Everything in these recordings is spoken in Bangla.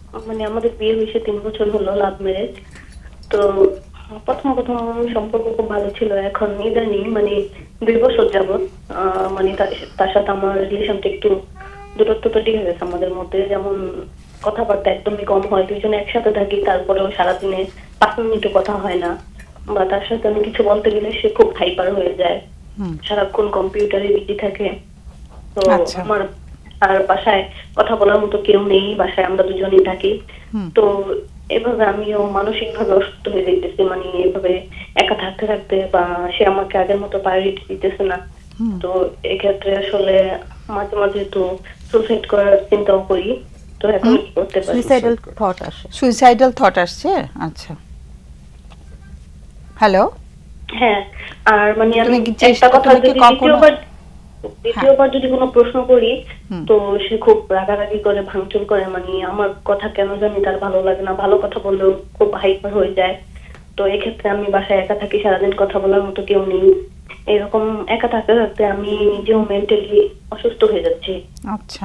মানে আমাদের বিয়ে হয়েছে 3 বছর হলো, লাভ ম্যারেজ। তো প্রথম সম্পর্ক খুব ভালো ছিল। এখন ইদানিং মানে 2 বছর যাবত মানে তার সাথে আমার রিলেশনটা একটু দূরত্ব তৈরি হয়ে গেছে আমাদের মধ্যে। যেমন কথাবার্তা একদমই কম হয়, দুইজনে একসাথে থাকি তারপরেও সারাদিনে 5 মিনিটও কথা হয় না। বা তার সাথে আমি কিছু বলতে গেলে সে খুব হাইপার হয়ে যায়, সারাক্ষণ কম্পিউটারে বিজি থাকে। তো আমার আর বাসায় কথা বলার মতো কেউ নেই, বাসায় আমরা দুজনেই থাকি। তো এভাবে আমিও মানসিক ভাবে অসুস্থ হয়ে যাইতেছি, মানে এভাবে একা থাকতে থাকতে, বা সে আমাকে আগের মতো প্রায়োরিটি দিতেছে না। তো এক্ষেত্রে আসলে মাঝে মাঝে তো সুসাইড করার চিন্তাও করি। তো এখন কি করতে পারি? সুইসাইডাল থট আসছে। আচ্ছা, হ্যালো। হ্যাঁ, আর মানে আমি একটা কথা, দ্বিতীয়বার যদি কোনো প্রশ্ন করি তো সে খুব রাগারাগি করে, ভাঙচুর করে। মানে আমার কথা কেন জানি তার ভালো লাগে না, ভালো কথা বললেও খুব হাইপার হয়ে যায়। তো এক্ষেত্রে আমি বাসায় একা থাকি, সারাদিন কথা বলার মতো কেউ নেই। এরকম একা থাকতে থাকতে আমি নিজেও মেন্টালি অসুস্থ হয়ে যাচ্ছি। আচ্ছা,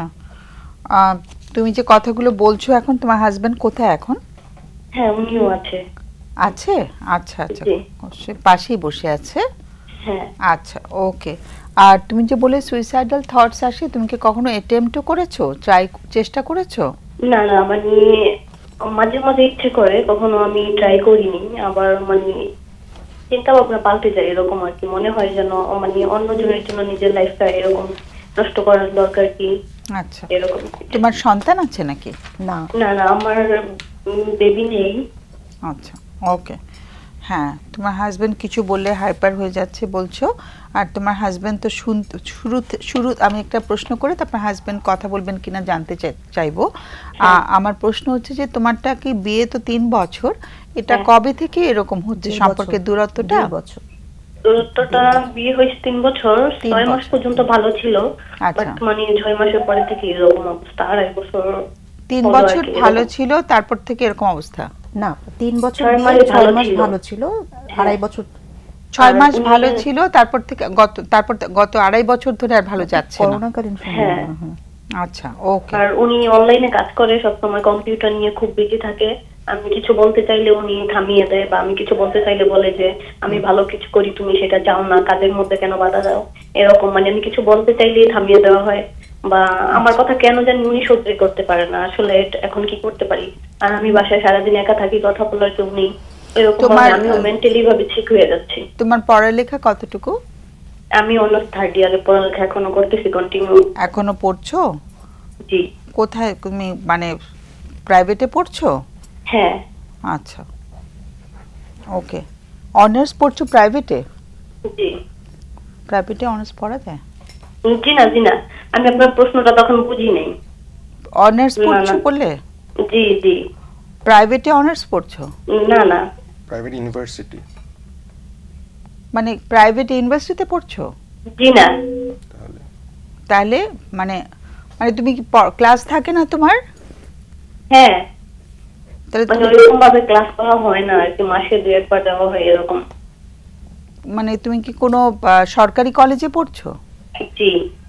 তুমি যে কথাগুলো বলছো, এখন তোমার হাজবেন্ড কোথায় এখন? হ্যাঁ, উনিও আছে। আছে? আচ্ছা আচ্ছা, পাশেই বসে আছে। হ্যাঁ। আচ্ছা, ওকে। আর তুমি যে বলে সুইসাইডাল থটস আসে, তুমি কি কখনো অ্যাটেম্পটও করেছো, চেষ্টা করেছো? না না, মানে মাঝে মাঝে ইচ্ছে করে, কখনো আমি ট্রাই করিনি। আবার মানে চিন্তা ভাবনা পাল্টে যায় এরকম আর কি। মনে হয় যেন মানে অন্যজনের জন্য নিজের লাইফটা এরকম নষ্ট করার দরকার কি। আচ্ছা, এরকম। তোমার সন্তান আছে নাকি? না না না, আমার বেবি নেই। আচ্ছা, ওকে। হ্যাঁ, তোমার হাজবেন্ড কিছু বললে হাইপার হয়ে যাচ্ছে বলছো। আর তোমার হাজবেন্ড তো শুরু আমি একটা প্রশ্ন করে তারপর হাজবেন্ড কথা বলবেন কিনা জানতে চাইবো। আমার প্রশ্ন হচ্ছে যে তোমারটা কি বিয়ে তো 3 বছর, এটা কবে থেকে এরকম হচ্ছে সম্পর্কের দূরত্বটা? 2 বছর। দূরত্বটা বিয়ে হয়েছে 3 বছর, 6 মাস পর্যন্ত ভালো ছিল। বাট মানে 6 মাসের পরে থেকে এরকম অবস্থা। 2.5 বছর। 3 বছর ভালো ছিল, তারপর থেকে এরকম অবস্থা? না, 3 বছর 6 মাস ভালো ছিল, 2.5 বছর 6 মাস ভালো ছিল, তারপর থেকে গত 2.5 বছর ধরে আর ভালো যাচ্ছে না। করোনাকালীন সময়। আচ্ছা, ওকে। আর উনি অনলাইনে কাজ করে, সব সময় কম্পিউটার নিয়ে খুব বিজি থাকে। আমি কিছু বলতে চাইলে উনি থামিয়ে দেয়, বা আমি কিছু বলতে চাইলে বলে যে আমি ভালো কিছু করি, তুমি সেটা চাও না, কাজের মধ্যে কেন বাধা দাও, এরকম। মানে আমি কিছু বলতে চাইলেই থামিয়ে দেওয়া হয়, বা আমার কথা কেন জানি উনি সহ্য করতে পারে না। আসলে এখন কি করতে পারি? আর আমি বাসায় সারাদিন একা থাকি, কথা বলার কেউ নেই, এরকম আমি মেন্টালি ভাবে ঠিক হয়ে যাচ্ছি। তোমার পড়ালেখা কতটুকু? আমি অনার্স 3rd ইয়ারে পড়ালেখা এখনো করতেছি, কন্টিনিউ। এখনো পড়ছো? জি। কোথায় তুমি, মানে প্রাইভেটে পড়ছো? হ্যাঁ। আচ্ছা, ওকে। অনার্স পড়ছো প্রাইভেটে? জি। প্রাইভেটে অনার্স পড়া যায়? জি না, জি না, আমি আপনার প্রশ্নটা তখন বুঝি নাই। অনার্স পড়ছো বললে? জি জি। প্রাইভেটে অনার্স পড়ছো? না না, প্রাইভেট ইউনিভার্সিটি। মানে প্রাইভেট ইউনিভার্সিটিতে পড়ছো? জি না। তাহলে মানে মানে তুমি কি ক্লাস থাকে না তোমার? হ্যাঁ, তাহলে মানে এরকম ভাবে ক্লাস করা হয় না আর কি, মাসে 2 বার যাওয়া হয় এরকম। মানে তুমি কি কোনো সরকারি কলেজে পড়ছো? জি।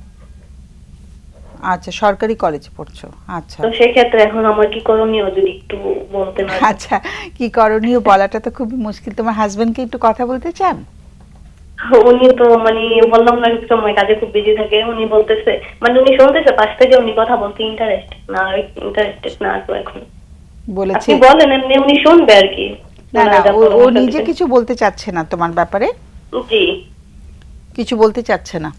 আচ্ছা, সরকারি কলেজে পড়ছো। আচ্ছা, তো সেই ক্ষেত্রে এখন আমার কি করণীয় যদি একটু বলতেন? আচ্ছা, কি করণীয় বলাটা তো খুব মুশকিল। তোমার হাজবেন্ড কি একটু কথা বলতে চান? উনি তো মানে বললাম না, একটু সময় কাজে খুব বিজি থাকে। উনি বলতেছে, মানে উনি শুনতেছে পাশ থেকে, উনি কথা বলতে ইন্টারেস্টেড না তো এখন বলেছে। আপনি বলেন, এমনি উনি শুনবে আর কি। না না, ও নিজে কিছু বলতে চাচ্ছে না তোমার ব্যাপারে? জি, কিছু বলতে চাচ্ছে না?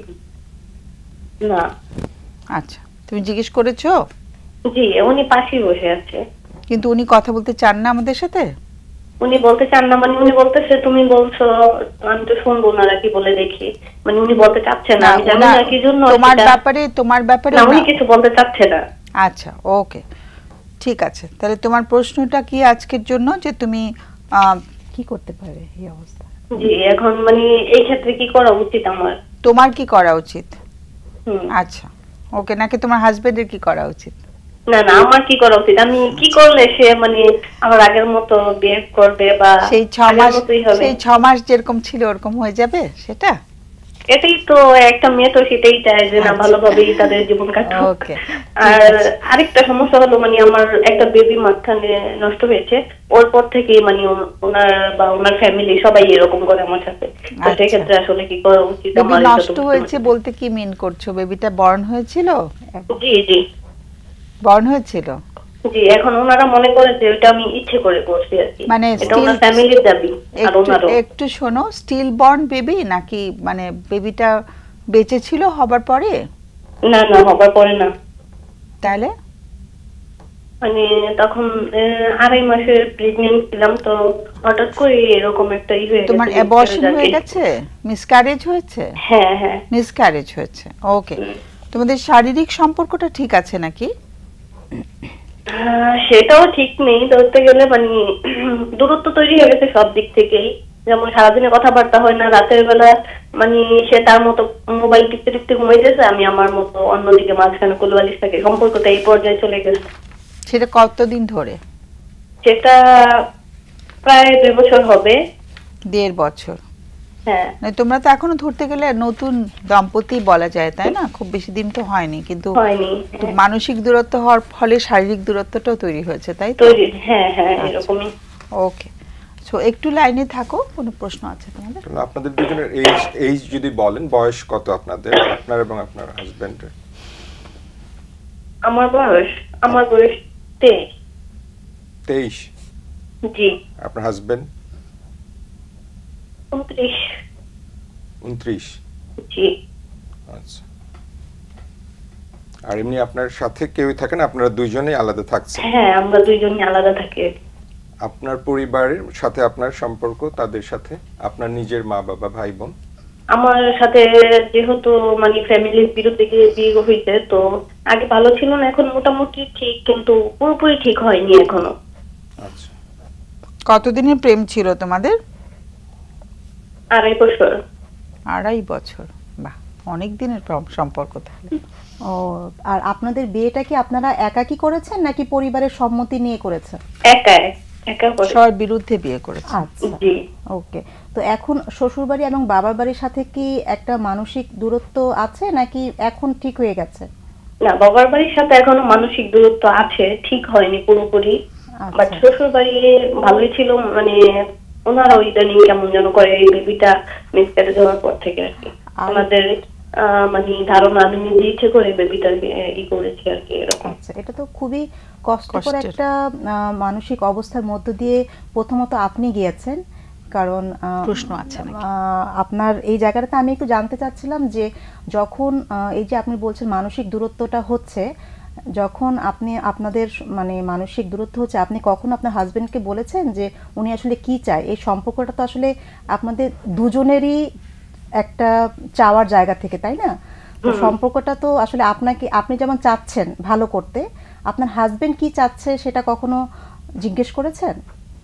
না। আচ্ছা, তুমি জিজ্ঞেস করেছো? জি, উনি পাশেই বসে আছে। কিন্তু উনি কথা বলতে চান না আমাদের সাথে? উনি বলতে চান না, মানে উনি বলতেছে তুমি বলছো, আমি তো শুনবো না কি বলে দেখি। মানে উনি বলতে চাচ্ছে না, আমি জানি না কি জন্য। তোমার ব্যাপারে উনি কিছু বলতে চাচ্ছে না। আচ্ছা, ওকে, ঠিক আছে। তাহলে তোমার প্রশ্নটা কি আজকের জন্য, যে তুমি কি করতে পারে এই অবস্থা? জি, এখন মানে এই ক্ষেত্রে কি করা উচিত আমার? তোমার কি করা উচিত? আচ্ছা, ওকে। নাকি তোমার হাজবেন্ডের কি করা উচিত? না না, আমার কি করা উচিত? আমি কি করলে সে মানে আমার আগের মতো বিহেভ করবে, বা সেই 6 মাস যেরকম ছিল ওরকম হয়ে যাবে সেটা? এটাই তো একটা মেয়ে তো সেটাই চায় যে না ভালোভাবেই তাদের জীবন কাটুক। আর আরেকটা সমস্যা হলো মানে আমার একটা বেবি মাঝখানে নষ্ট হয়েছে, ওর পর থেকে মানে ওনার বা ওনার ফ্যামিলি সবাই এরকম করে আমার সাথে। তো সেই ক্ষেত্রে আসলে কি করা উচিত? বেবি নষ্ট হয়েছে বলতে কি মিন করছো? বেবিটা বর্ন হয়েছিল? জি জি বর্ন হয়েছিল। জি, এখন ওনারা মনে করে যে এটা আমি ইচ্ছে করে করছি আর কি, মানে এটা ওনার ফ্যামিলির দাবি। আর ওনারও একটু শোনো, স্টিল বর্ন বেবি নাকি মানে বেবিটা বেঁচে ছিল হবার পরে? না না, হবার পরে না। তাহলে মানে তখন 2.5 মাসের প্রেগন্যান্ট ছিলাম, তো হঠাৎ করে এরকম একটা ই হয়ে গেছে। তোমার অ্যাবর্শন হয়ে গেছে? মিসক্যারেজ হয়েছে? হ্যাঁ হ্যাঁ মিসক্যারেজ হয়েছে। ওকে, তোমাদের শারীরিক সম্পর্কটা ঠিক আছে নাকি? সেটাও ঠিক নেই ধরতে গেলে, মানে দূরত্ব তৈরি হয়ে গেছে সব দিক থেকেই। যেমন সারাদিনে কথাবার্তা হয় না, রাতের বেলা মানে সে তার মতো মোবাইল টিপতে টিপতে ঘুমাইতেছে, আমি আমার মতো অন্যদিকে মাঝখানে কোলবালিশ থাকে। সম্পর্কটা এই পর্যায়ে চলে গেছে। সেটা কতদিন ধরে? সেটা প্রায় 2 বছর হবে। 1.5 বছর? হ্যাঁ। তোমরা তো এখনো ধরতে গেলে নতুন দম্পতি বলা যায়, তাই না? খুব বেশি দিন তো হয়নি, কিন্তু মানসিক দূরত্ব হওয়ার ফলে শারীরিক দূরত্বটাও তৈরি হয়েছে, তাই তো? হ্যাঁ হ্যাঁ এরকমই। ওকে, সো একটু লাইনে থাকো। কোনো প্রশ্ন আছে তোমাদের? আপনাদের দুজনের এইজ যদি বলেন, বয়স কত আপনাদের, আপনার এবং আপনার হাজবেন্ডের? আমার বয়স 23। 23? জি। আপনার হাজবেন্ড? 29। 29? জি। আচ্ছা। আর এমনি আপনার সাথে কেউই থাকে না, আপনারা দুইজনেই আলাদা থাকছেন? হ্যাঁ, আমরা দুইজনই আলাদা থাকি। আপনার পরিবারের সাথে আপনার সম্পর্ক, তাদের সাথে আপনার নিজের মা বাবা ভাই বোন? আমার সাথে যেহেতু মানে ফ্যামিলির বিরুদ্ধে গিয়ে বিয়ে হইছে, তো আগে ভালো ছিল না, এখন মোটামুটি ঠিক, কিন্তু পুরোপুরি ঠিক হয়নি এখনো। আচ্ছা। কতদিনের প্রেম ছিল তোমাদের? 2.5 বছর। 2.5 বছর? বাহ, অনেক দিনের সম্পর্ক তাহলে। ও, আর আপনাদের বিয়েটা কি আপনারা একাকি করেছেন নাকি পরিবারের সম্মতি নিয়ে করেছেন? একা করে। সবার বিরুদ্ধে বিয়ে করেছেন? আচ্ছা, জি। ওকে। তো এখন শ্বশুর বাড়ি এবং বাবার বাড়ির সাথে কি একটা মানসিক দূরত্ব আছে নাকি এখন ঠিক হয়ে গেছে? না, বাবার বাড়ির সাথে এখনো মানসিক দূরত্ব আছে, ঠিক হয়নি পুরোপুরি। বাট শ্বশুর বাড়ি ভালোই ছিল, মানে ওনারা ইদানিং কেমন যেন করে এই বেবিটা মিসক্যারেজ হওয়ার পর থেকে আর কি। আমাদের মানে ধারণা আমি নিজে ইচ্ছে করে বেবিটাকে ই করেছি আর কি, এরকম। আচ্ছা, এটা তো খুবই কষ্টকর একটা মানসিক অবস্থার মধ্য দিয়ে প্রথমত আপনি গিয়েছেন। কারণ প্রশ্ন আছে আপনার এই জায়গাটাতে আমি একটু জানতে চাচ্ছিলাম যে যখন এই যে আপনি বলছেন মানসিক দূরত্বটা হচ্ছে, যখন আপনি আপনাদের মানে মানসিক দূরত্ব হচ্ছে, আপনি কখন আপনার হাজবেন্ডকে বলেছেন যে উনি আসলে কি চায়? এই সম্পর্কটা তো আসলে আপনাদের দুজনেরই একটা চাওয়ার জায়গা থেকে, তাই না? তো সম্পর্কটা তো আসলে আপনি যেমন চাচ্ছেন ভালো করতে, আপনার হাজবেন্ড কি চাচ্ছে সেটা কখনো জিজ্ঞেস করেছেন?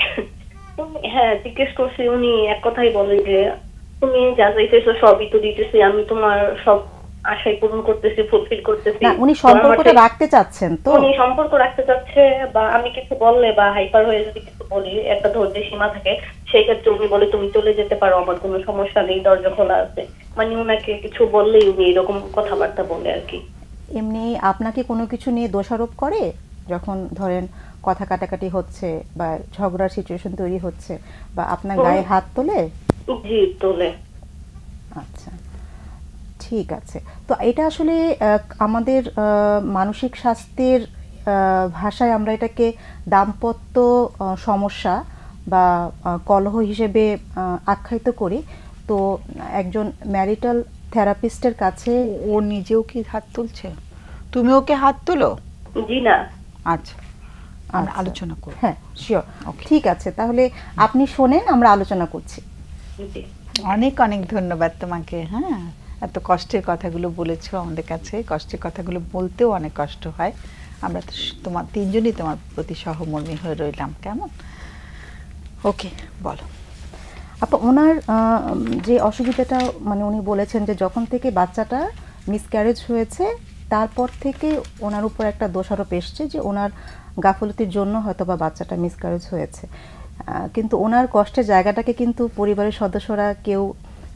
হ্যাঁ, জিজ্ঞেস করছি। উনি এক কথাই বলে যে তুমি যা চাইতেছো সবই তো দিতেছি, আমি তোমার সব আশাই পূরণ করতেছি, ফুলফিল করতেছি। না, উনি সম্পর্কটা রাখতে চাচ্ছেন তো? উনি সম্পর্ক রাখতে চাচ্ছে, বা আমি কিছু বললে বা হাইপার হয়ে যদি কিছু বলি, একটা ধৈর্যের সীমা থাকে, সেই ক্ষেত্রে উনি বলে তুমি চলে যেতে পারো, আমার কোনো সমস্যা নেই, দরজা খোলা আছে। মানে ওনাকে কিছু বললেই উনি এরকম কথাবার্তা বলে আর কি। এমনি আপনাকে কোনো কিছু নিয়ে দোষারোপ করে যখন ধরেন কথা কাটাকাটি হচ্ছে বা ঝগড়ার সিচুয়েশন তৈরি হচ্ছে, বা আপনার গায়ে হাত তোলে? জি, তোলে। আচ্ছা, ঠিক আছে। তো এটা আসলে আমাদের মানসিক স্বাস্থ্যের ভাষায় আমরা এটাকে দাম্পত্য সমস্যা বা কলহ হিসেবে আখ্যায়িত করি। তো একজন ম্যারিটাল থেরাপিস্টের কাছে। ও নিজেও কি হাত তুলছে? তুমি ওকে হাত তুলো? জি না। আচ্ছা, আলোচনা করব। হ্যাঁ, শিওর। ঠিক আছে, তাহলে আপনি শোনেন, আমরা আলোচনা করছি। অনেক অনেক ধন্যবাদ তোমাকে। হ্যাঁ, এত কষ্টের কথাগুলো বলেছো আমাদের কাছে। কষ্টের কথাগুলো বলতেও অনেক কষ্ট হয়। আমরা তো তোমার তিনজনই তোমার প্রতি সহমর্মী হয়ে রইলাম। কেমন? ওকে, বলো। আপা, ওনার যে অসুবিধাটা মানে উনি বলেছেন যে যখন থেকে বাচ্চাটা মিসক্যারেজ হয়েছে তারপর থেকে ওনার উপর একটা দোষারোপ এসছে যে ওনার গাফলতির জন্য হয়তো বা বাচ্চাটা মিসক্যারেজ হয়েছে। কিন্তু ওনার কষ্টের জায়গাটাকে কিন্তু পরিবারের সদস্যরা কেউ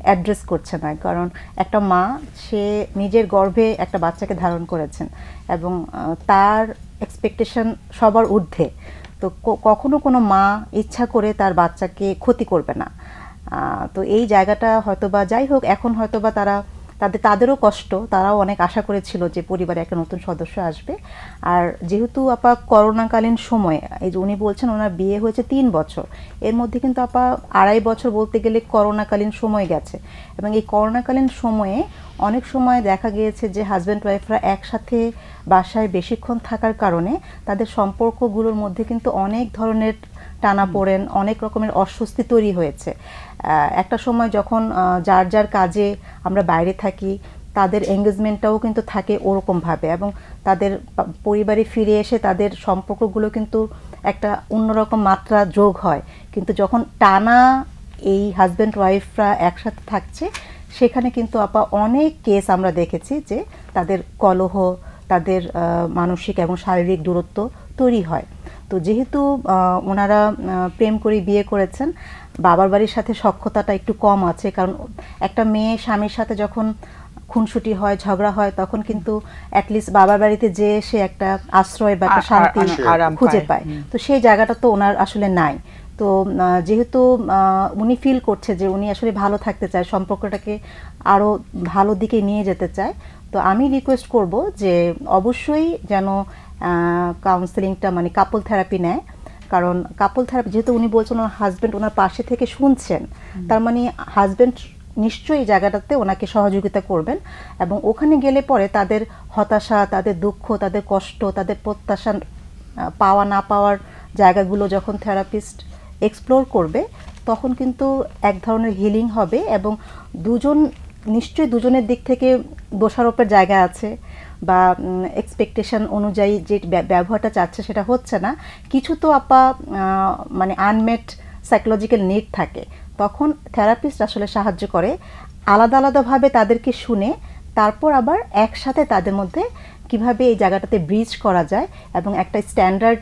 অ্যাড্রেস করছে না, কারণ একটা মা সে নিজের গর্ভে একটা বাচ্চাকে ধারণ করেছেন এবং তার এক্সপেকটেশন সবার ঊর্ধ্বে। তো কখনো কোনো মা ইচ্ছা করে তার বাচ্চাকে ক্ষতি করবে না। তো এই জায়গাটা হয়তোবা, যাই হোক, এখন হয়তোবা তাদেরও কষ্ট, তারাও অনেক আশা করেছিল যে পরিবারে একটা নতুন সদস্য আসবে। আর যেহেতু আপা করোনাকালীন সময়ে, এই যে উনি বলছেন ওনার বিয়ে হয়েছে 3 বছর, এর মধ্যে কিন্তু আপা 2.5 বছর বলতে গেলে করোনাকালীন সময় গেছে। এবং এই করোনাকালীন সময়ে অনেক সময় দেখা গিয়েছে যে হাজব্যান্ড ওয়াইফরা একসাথে বাসায় বেশিক্ষণ থাকার কারণে তাদের সম্পর্কগুলোর মধ্যে কিন্তু অনেক ধরনের টানাপোড়েন, অনেক রকমের অস্বস্তি তৈরি হয়েছে। একটা সময় যখন যার যার কাজে আমরা বাইরে থাকি, তাদের এঙ্গেজমেন্টটাও কিন্তু থাকে ওরকমভাবে, এবং তাদের পরিবারে ফিরে এসে তাদের সম্পর্কগুলো কিন্তু একটা অন্যরকম মাত্রা যোগ হয়। কিন্তু যখন টানা এই হাজব্যান্ড ওয়াইফরা একসাথে থাকছে, সেখানে কিন্তু আপা অনেক কেস আমরা দেখেছি যে তাদের কলহ, তাদের মানসিক এবং শারীরিক দূরত্ব তৈরি হয়। তো যেহেতু ওনারা প্রেম করে বিয়ে করেছেন, বাবার বাড়ির সাথে সখ্যতাটা একটু কম আছে, কারণ একটা মেয়ে স্বামীর সাথে যখন খুনসুটি হয়, ঝগড়া হয়, তখন কিন্তু অ্যাটলিস্ট বাবার বাড়িতে যে সে একটা আশ্রয় বা একটা শান্তি খুঁজে পায়। তো সেই জায়গাটা তো ওনার আসলে নাই। তো যেহেতু উনি ফিল করছে যে উনি আসলে ভালো থাকতে চায়, সম্পর্কটাকে আরও ভালো দিকে নিয়ে যেতে চায়, তো আমি রিকোয়েস্ট করব যে অবশ্যই যেন কাউন্সেলিংটা মানে কাপল থেরাপি নেয়। কারণ কাপল থেরাপি, যেহেতু উনি বলছেন ওনার হাজব্যান্ড ওনার পাশে থেকে শুনছেন, তার মানে হাজব্যান্ড নিশ্চয়ই এই জায়গাটাতে ওনাকে সহযোগিতা করবেন। এবং ওখানে গেলে পরে তাদের হতাশা, তাদের দুঃখ, তাদের কষ্ট, তাদের প্রত্যাশা পাওয়া না পাওয়ার জায়গাগুলো যখন থেরাপিস্ট এক্সপ্লোর করবে, তখন কিন্তু এক ধরনের হিলিং হবে। এবং নিশ্চয়ই দুজনের দিক থেকে দোষারোপের জায়গা আছে, বা এক্সপেকটেশন অনুযায়ী যে ব্যবহারটা চাচ্ছে সেটা হচ্ছে না, কিছু তো আপা মানে আনমেট সাইকোলজিক্যাল নিড থাকে। তখন থেরাপিস্ট আসলে সাহায্য করে আলাদা আলাদাভাবে তাদেরকে শুনে, তারপর আবার একসাথে তাদের মধ্যে কিভাবে এই জায়গাটাতে ব্রিজ করা যায় এবং একটা স্ট্যান্ডার্ড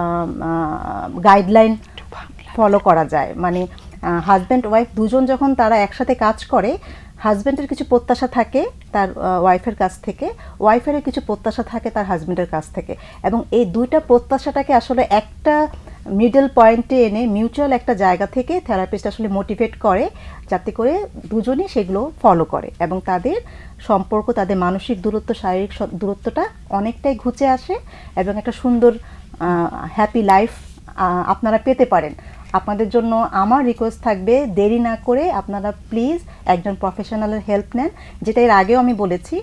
গাইডলাইন ফলো করা যায়। মানে হাজব্যান্ড ওয়াইফ দুজন যখন তারা একসাথে কাজ করে, হাজব্যান্ডের কিছু প্রত্যাশা থাকে তার ওয়াইফের কাছ থেকে, ওয়াইফেরও কিছু প্রত্যাশা থাকে তার হাজব্যান্ডের কাছ থেকে, এবং এই দুইটা প্রত্যাশাটাকে আসলে একটা মিডল পয়েন্টে এনে মিউচুয়াল একটা জায়গা থেকে থেরাপিস্ট আসলে মোটিভেট করে, যাতে করে দুজনই সেগুলো ফলো করে এবং তাদের সম্পর্ক, তাদের মানসিক দূরত্ব, শারীরিক দূরত্বটা অনেকটাই ঘুচে আসে এবং একটা সুন্দর হ্যাপি লাইফ আপনারা পেতে পারেন। আপনাদের জন্য আমার রিকোয়েস্ট থাকবে, দেরি না করে আপনারা প্লিজ একজন প্রফেশনালের হেল্প নেন। যেটা এর আগেও আমি বলেছি,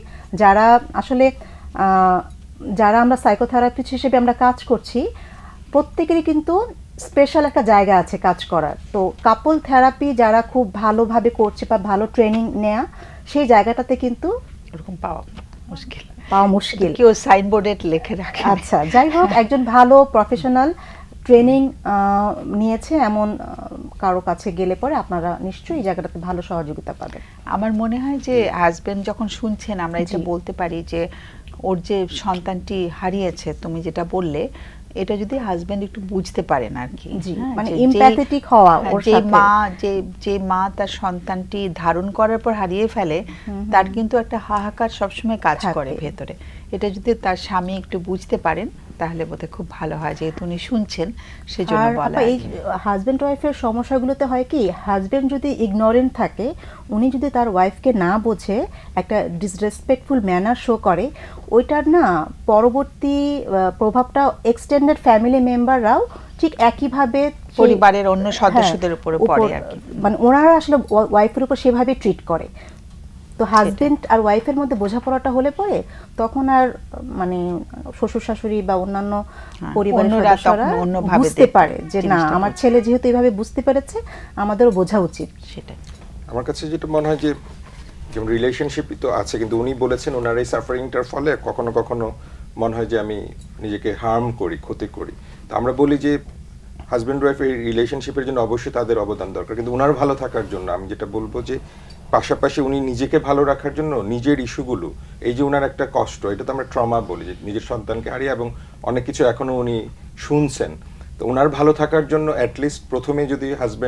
যারা আমরা সাইকোথেরাপিস্ট হিসেবে আমরা কাজ করছি, প্রত্যেকেরই কিন্তু স্পেশাল একটা জায়গা আছে কাজ করার। তো কাপল থেরাপি যারা খুব ভালোভাবে করছে বা ভালো ট্রেনিং নেয়া, সেই জায়গাটাতে কিন্তু এরকম পাওয়া মুশকিল, কেউ সাইনবোর্ডে লিখে রাখে। আচ্ছা, যাই হোক, একজন ভালো প্রফেশনাল ট্রেনিং নিয়েছে এমন কারো কাছে গেলে পরে আপনারা নিশ্চয়ই এই জায়গাটাতে ভালো সহযোগিতা পাবেন। আমার মনে হয় যে হাজবেন্ড যখন শুনছেন, আমরা এটা বলতে পারি যে ওর যে সন্তানটি হারিয়েছে, তুমি যেটা বললে, এটা যদি হাজবেন্ড একটু বুঝতে পারেন আর কি, মানে এমপ্যাথেটিক হওয়া, ওর সাথে যে মা তার সন্তানটি ধারণ করার পর হারিয়ে ফেলে, তার কিন্তু একটা হাহাকার সবসময় কাজ করে ভেতরে। এটা যদি তার স্বামী একটু বুঝতে পারেন, তাহলে বোধহয় খুব ভালো হয়, যেহেতু উনি শুনছেন সেজন্য বলা। এই হাজবেন্ড ওয়াইফের সমস্যাগুলোতে হয় কি, হাজবেন্ড যদি ইগনোরেন্ট থাকে, উনি যদি তার ওয়াইফকে না বোঝে, একটা ডিসরেসপেক্টফুল ম্যানার শো করে, ওইটার না পরবর্তী প্রভাবটা এক্সটেন্ডেড ফ্যামিলি মেম্বাররাও ঠিক একইভাবে পরিবারের অন্য সদস্যদের উপর পড়ে আর কি। মানে ওনারা আসলে ওয়াইফের উপর সেভাবে ট্রিট করে। তো হাজবেন্ড আর ওয়াইফের মধ্যে বোঝাপড়াটা হলে পরে তখন আর মানে শ্বশুর শাশুড়ি বা অন্যান্য পরিবারের সদস্যরা বুঝতে পারে যে না, আমার ছেলে যেহেতু এইভাবে বুঝতে পেরেছে, আমাদেরও বোঝা উচিত। সেটাই আমার কাছে যেটা মনে হয় যে, যেমন রিলেশনশিপই তো আছে, কিন্তু উনি বলেছেন ওনার এই সাফারিংটার ফলে কখনো কখনো মনে হয় যে আমি নিজেকে হার্ম করি, ক্ষতি করি। তো আমরা বলি যে হাজব্যান্ড ওয়াইফ এই রিলেশনশিপের জন্য অবশ্যই তাদের অবদান দরকার, কিন্তু ওনার ভালো থাকার জন্য আমি যেটা বলবো যে পাশাপাশি উনি নিজেকে ভালো রাখার জন্য নিজের ইস্যুগুলো, এই যে ওনার একটা কষ্ট, এটা তো আমরা ট্রমা বলি, যে নিজের সন্তানকে হারিয়ে এবং অনেক কিছু এখনো উনি শুনছেন, তো ওনার ভালো থাকার জন্য অ্যাটলিস্ট প্রথমে যদি হাজব্যান্ড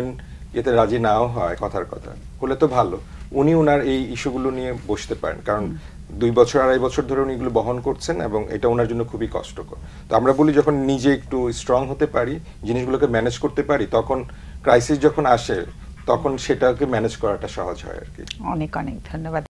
এতে রাজি নাও হয় কথার কথা হলে তো ভালো, উনি ওনার এই ইস্যুগুলো নিয়ে বসতে পারেন, কারণ 2 বছর 2.5 বছর ধরে উনি এগুলো বহন করছেন এবং এটা ওনার জন্য খুবই কষ্টকর। তো আমরা বলি যখন নিজে একটু স্ট্রং হতে পারি, জিনিসগুলোকে ম্যানেজ করতে পারি, তখন ক্রাইসিস যখন আসে তখন সেটাকে ম্যানেজ করাটা সহজ হয় আর কি। অনেক অনেক ধন্যবাদ।